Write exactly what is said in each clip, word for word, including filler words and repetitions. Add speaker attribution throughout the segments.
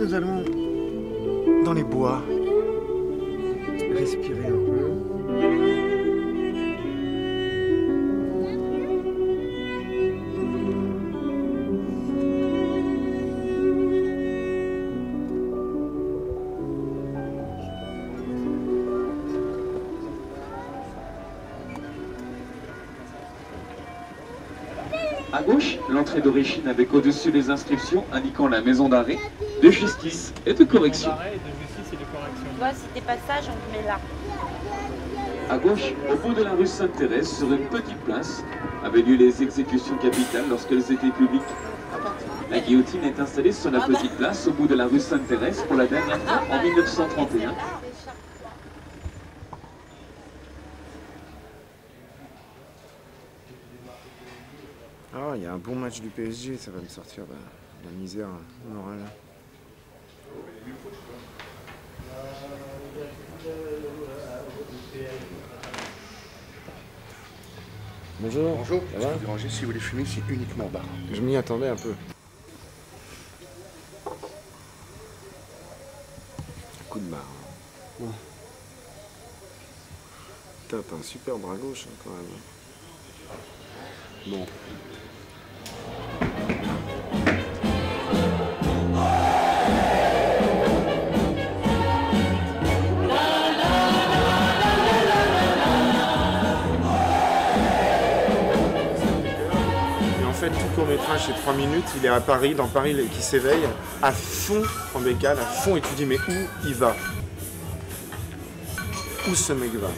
Speaker 1: nous allons dans les bois, respirer un peu.
Speaker 2: À gauche, l'entrée d'origine avec au-dessus les inscriptions indiquant la maison d'arrêt, de justice et de correction.
Speaker 3: Tu vois, si t'es pas sage, on te met là.
Speaker 2: À gauche, au bout de la rue Sainte-Thérèse, sur une petite place, avaient lieu les exécutions capitales lorsqu'elles étaient publiques. La guillotine est installée sur la petite place au bout de la rue Sainte-Thérèse pour la dernière fois en mille neuf cent trente et un.
Speaker 1: Ah, il y a un bon match du P S G, ça va me sortir de la misère morale. Bonjour.
Speaker 4: Bonjour,
Speaker 1: Ça
Speaker 4: je
Speaker 1: va?
Speaker 4: vous déranger, si vous voulez fumer, c'est uniquement au bar.
Speaker 1: Je m'y attendais un peu. Coup de barre. Hein.
Speaker 4: Ouais.
Speaker 1: Putain, t'as un super bras gauche hein, quand même.
Speaker 4: Bon.
Speaker 1: En fait, tout court-métrage, c'est trois minutes. Il est à Paris, dans Paris, qui s'éveille à fond en bécane, à fond, et tu dis, mais où il va? Où ce mec va?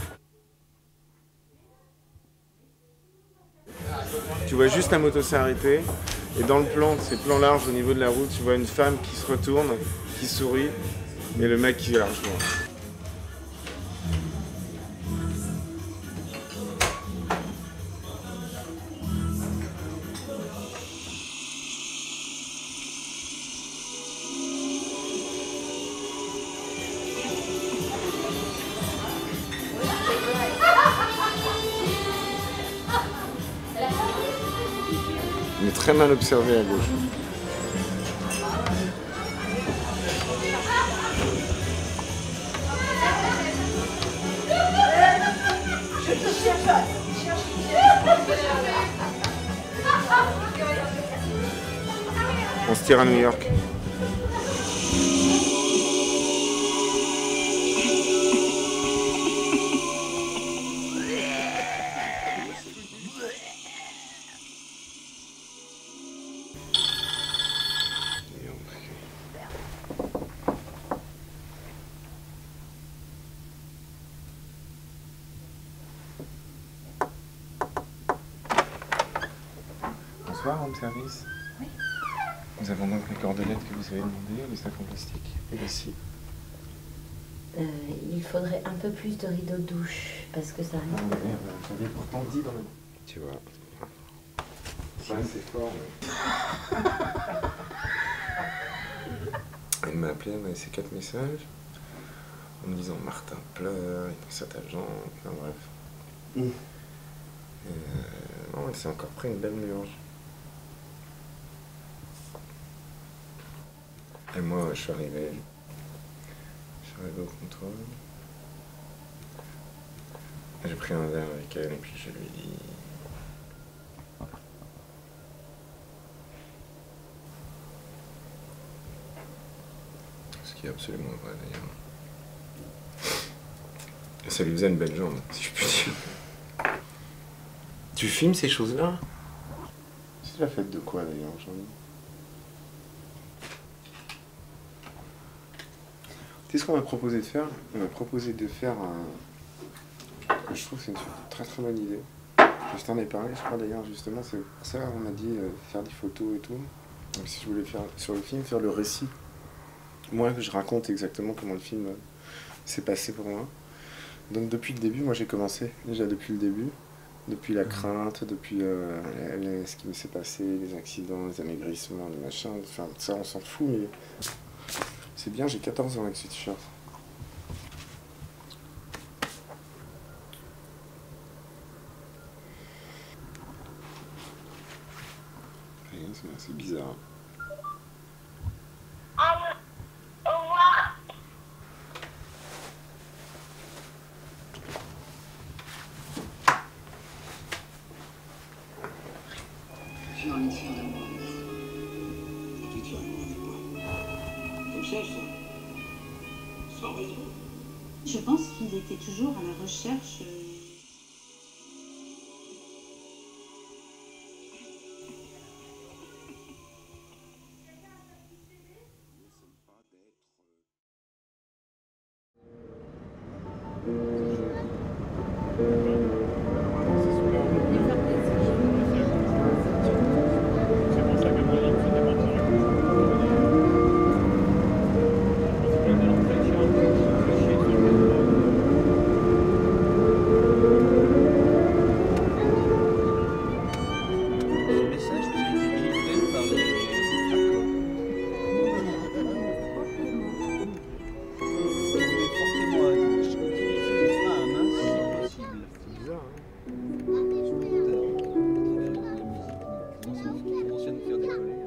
Speaker 1: Tu vois juste la moto s'arrêter, et dans le plan, c'est plan large au niveau de la route, tu vois une femme qui se retourne, qui sourit, et le mec qui la rejoint. Il est très mal observé à gauche. On se tire à New York. Bonsoir, home service.
Speaker 3: Oui.
Speaker 1: Nous avons donc les cordelettes que vous avez demandées, les sacs en plastique et les scies.
Speaker 3: Euh, il faudrait un peu plus de rideaux de douche, parce que ça
Speaker 1: Non
Speaker 3: arrive.
Speaker 1: mais merde, j'avais pourtant dit dans le... Tu vois. Ça c'est fort. Mais... Elle m'a appelé, elle m'a laissé quatre messages en me disant Martin pleure, il pense à ta jambe, enfin bref.
Speaker 4: Mmh.
Speaker 1: Et, euh, non, elle s'est encore pris une belle murge. Et moi, je suis arrivé. Je suis arrivé au contrôle. J'ai pris un verre avec elle et puis je lui ai dit. Ce qui est absolument vrai d'ailleurs. Et ça lui faisait une belle jambe, si je puis dire. Tu filmes ces choses-là? C'est la fête de quoi d'ailleurs aujourd'hui? Tu sais ce qu'on m'a proposé de faire? On m'a proposé de faire un... Je trouve que c'est une très très bonne idée. Je t'en ai parlé, je crois d'ailleurs, justement, c'est pour ça on m'a dit euh, faire des photos et tout. Donc si je voulais faire sur le film, faire le récit. Moi, je raconte exactement comment le film euh, s'est passé pour moi. Donc depuis le début, moi j'ai commencé, déjà depuis le début. Depuis la crainte, depuis euh, les, ce qui s'est passé, les accidents, les amaigrissements, les machins, enfin ça on s'en fout, mais c'est bien, j'ai quatorze ans avec ce t-shirt. C'est bizarre.
Speaker 5: toujours une fille d'amour.
Speaker 6: Tu tiens avec moi. Comme ça, ça. Sans raison.
Speaker 7: Je pense qu'il était toujours à la recherche. Euh...
Speaker 8: Commencer à nous faire décoller.